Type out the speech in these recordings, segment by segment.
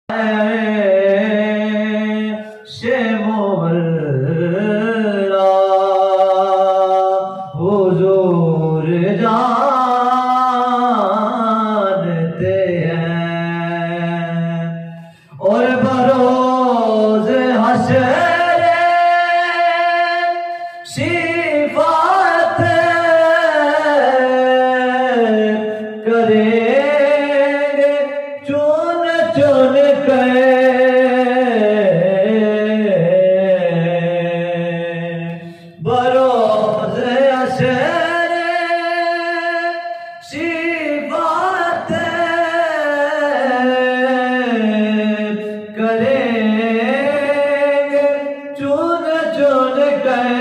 हुजूर जानते हैं और बरोज़ हश्र शिफाअत करेंगे चुन चुन कर बरोज़ हश्र शिफाअत करेंगे चुन चुन कर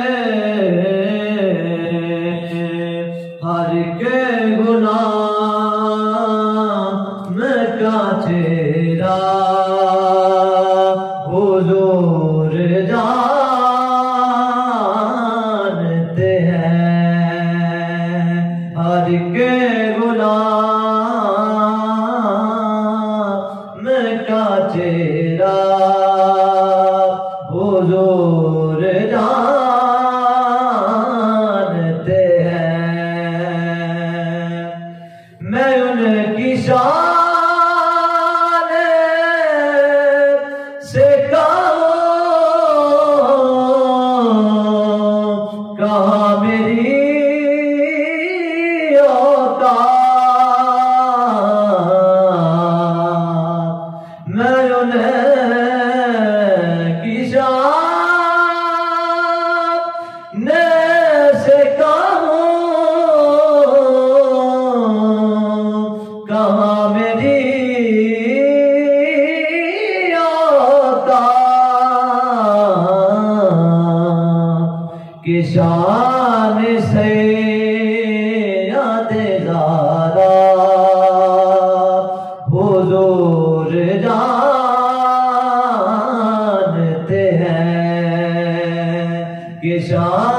हर के गुनाह का चेहरा हुजूर जानते हैं। हर के गुनाह का चेहरा हुजूर जानते हैं। मैं उनकी शान से कहाँ मेरी औकात। मैं उनकी शान से कहाँ मेरी औकात। कि शान से याद ज़ारा हुजूर जानते हैं। कि शान